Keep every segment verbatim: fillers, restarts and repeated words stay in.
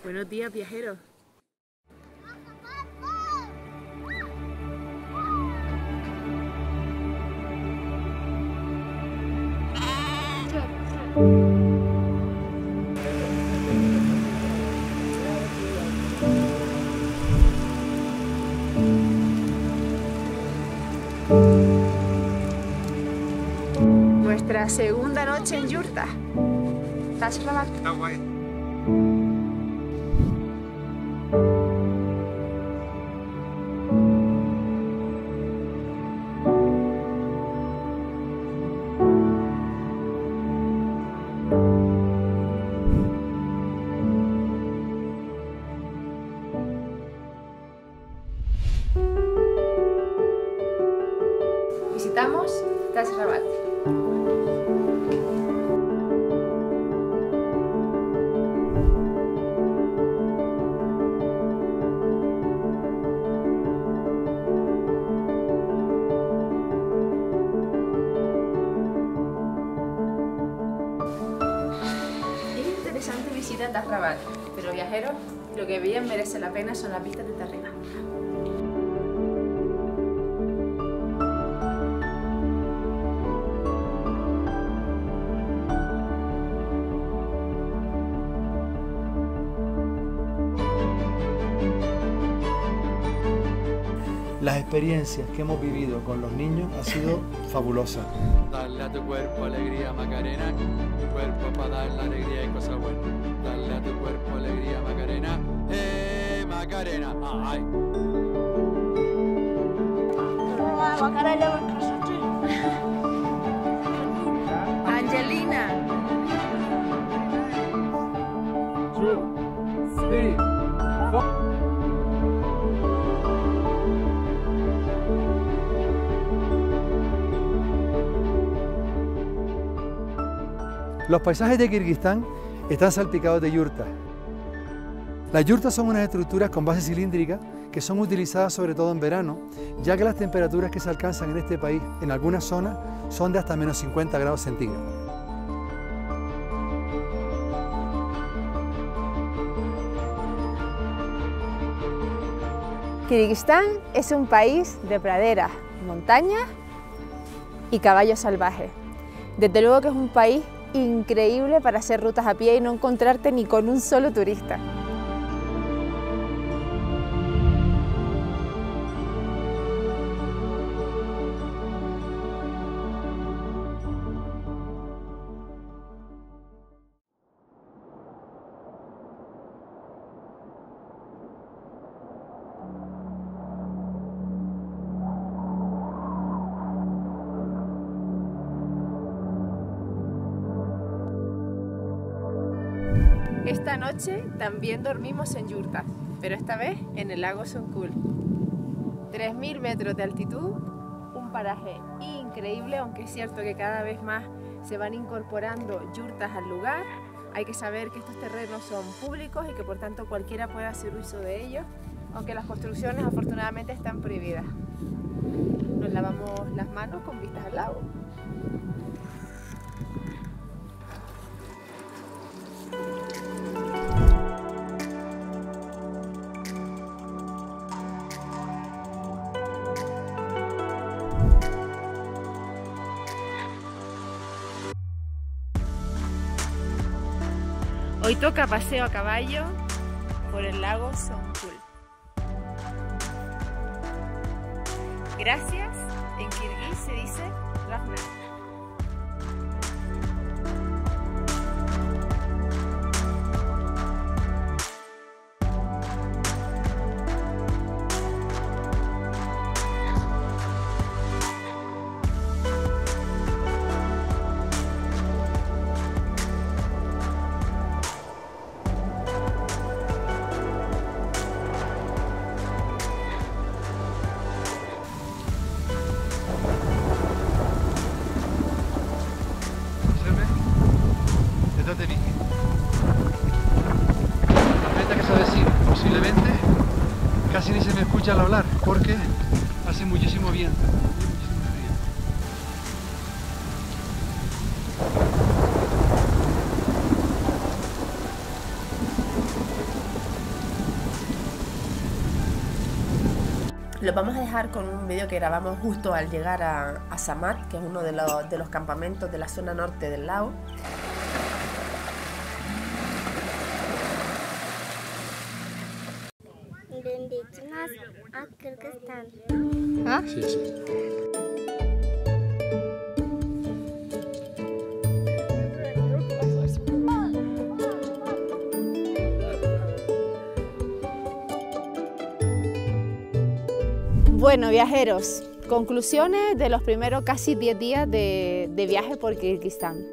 Buenos días, viajeros. Nuestra segunda noche en Yurta. ¿Estás Rabat? Está guay. Visitamos Tas Rabat. Es interesante visita a Tas Rabat, pero viajeros, lo que bien merece la pena son las vistas desde arriba. Las experiencias que hemos vivido con los niños ha sido fabulosa. Darle a tu cuerpo alegría, Macarena, tu cuerpo para dar la alegría y cosas buenas. Darle a tu cuerpo alegría, Macarena, eh, Macarena, ay. Angelina. Two, three, four. Los paisajes de Kirguistán están salpicados de yurtas. Las yurtas son unas estructuras con base cilíndrica que son utilizadas sobre todo en verano, ya que las temperaturas que se alcanzan en este país en algunas zonas son de hasta menos cincuenta grados centígrados. Kirguistán es un país de praderas, montañas y caballos salvajes. Desde luego que es un país increíble para hacer rutas a pie y no encontrarte ni con un solo turista. Esta noche también dormimos en yurtas, pero esta vez en el lago Songkhul. tres mil metros de altitud, un paraje increíble, aunque es cierto que cada vez más se van incorporando yurtas al lugar. Hay que saber que estos terrenos son públicos y que por tanto cualquiera puede hacer uso de ellos, aunque las construcciones afortunadamente están prohibidas. Nos lavamos las manos con vistas al lago. Hoy toca paseo a caballo por el lago Songkhul. Gracias, en kirguís se dice Rahmat. Posiblemente casi ni se me escucha al hablar porque hace muchísimo viento. Los vamos a dejar con un vídeo que grabamos justo al llegar a, a Samat, que es uno de los, de los campamentos de la zona norte del lago. A Kirguistán. ¿Ah? Sí, sí. Bueno, viajeros, conclusiones de los primeros casi diez días de, de viaje por Kirguistán.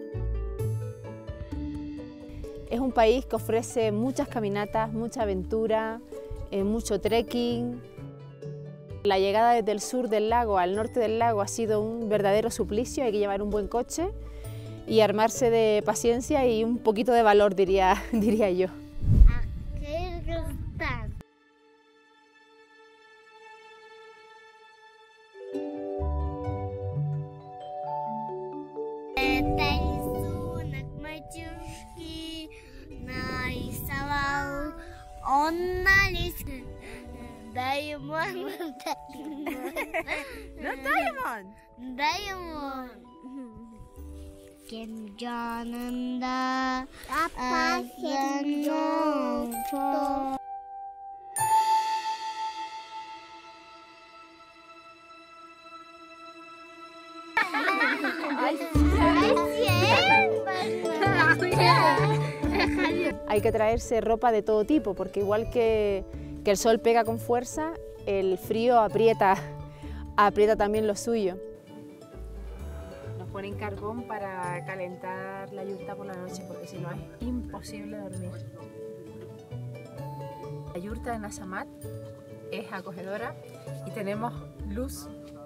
Es un país que ofrece muchas caminatas, mucha aventura, eh, mucho trekking. La llegada desde el sur del lago al norte del lago ha sido un verdadero suplicio, hay que llevar un buen coche y armarse de paciencia y un poquito de valor, diría, diría yo. A Kirguistán. Diamond. No Diamond. Diamond. Kim canında azın yoktu. Hay que traerse ropa de todo tipo, porque igual que, que el sol pega con fuerza, el frío aprieta, aprieta también lo suyo. Nos ponen carbón para calentar la yurta por la noche, porque si no es imposible dormir. La yurta de Nasamat es acogedora y tenemos luz.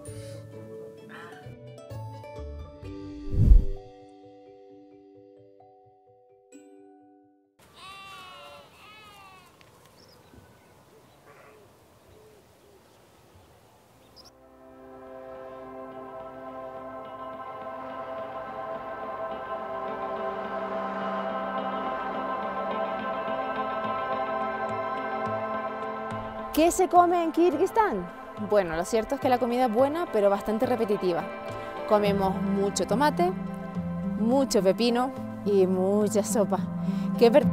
¿Qué se come en Kirguistán? Bueno, lo cierto es que la comida es buena, pero bastante repetitiva. Comemos mucho tomate, mucho pepino y mucha sopa. Que es ver...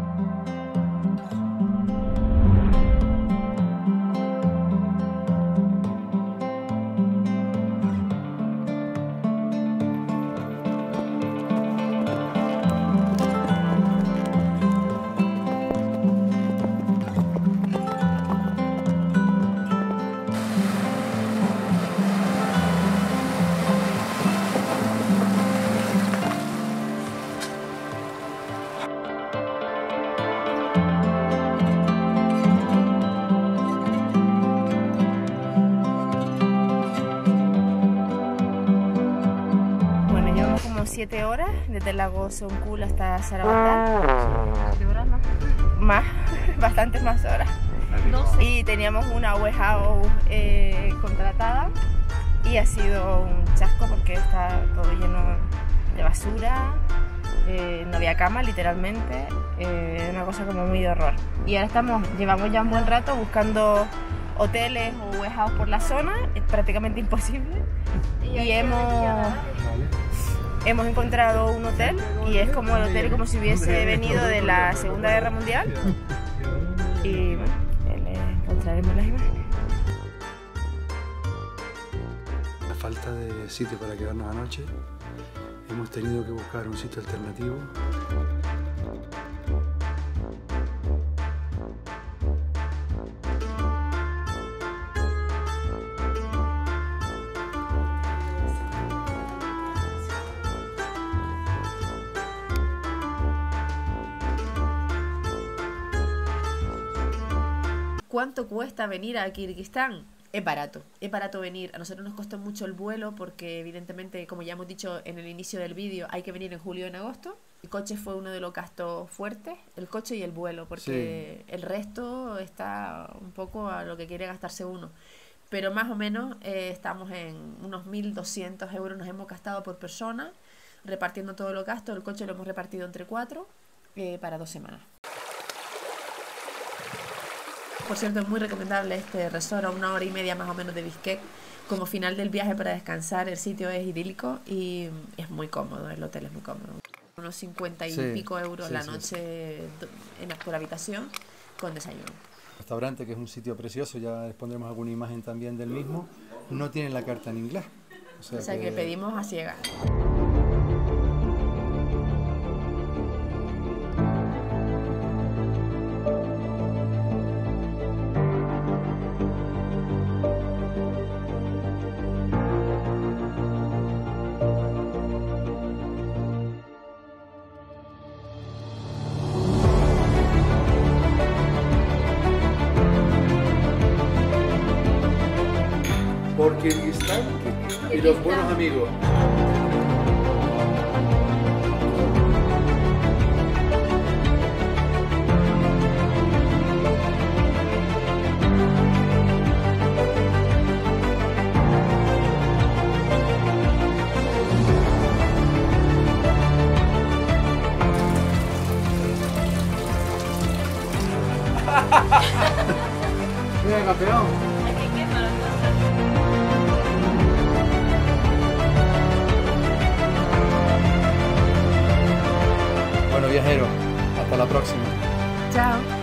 siete horas desde el lago Songkhul hasta Sarabandar. ¿Qué horas más? Más, bastantes más horas. Y teníamos una warehouse eh, contratada y ha sido un chasco porque está todo lleno de basura, eh, no había cama literalmente, eh, una cosa como muy de horror. Y ahora estamos, llevamos ya un buen rato buscando hoteles o warehouse por la zona, es prácticamente imposible. Y hemos... Hemos encontrado un hotel y es como el hotel como si hubiese venido de la Segunda Guerra Mundial. Y bueno, le encontraremos las imágenes. A falta de sitio para quedarnos anoche, hemos tenido que buscar un sitio alternativo. ¿Cuánto cuesta venir a Kirguistán? Es barato, es barato venir. A nosotros nos costó mucho el vuelo porque evidentemente, como ya hemos dicho en el inicio del vídeo, hay que venir en julio y en agosto. El coche fue uno de los gastos fuertes, el coche y el vuelo, porque sí, el resto está un poco a lo que quiere gastarse uno. Pero más o menos eh, estamos en unos mil doscientos euros nos hemos gastado por persona, repartiendo todos los gastos. El coche lo hemos repartido entre cuatro eh, para dos semanas. Por cierto, es muy recomendable este resort a una hora y media más o menos de Bishkek. Como final del viaje para descansar, el sitio es idílico y es muy cómodo, el hotel es muy cómodo. Unos cincuenta y Sí, pico euros sí, la sí, noche en, por habitación con desayuno. El restaurante, que es un sitio precioso, ya les pondremos alguna imagen también del mismo, no tiene la carta en inglés. O sea, O sea que pedimos a ciegas. por Kirguistán y los buenos amigos. Mira, campeón. Bueno, viajeros, hasta la próxima. Chao.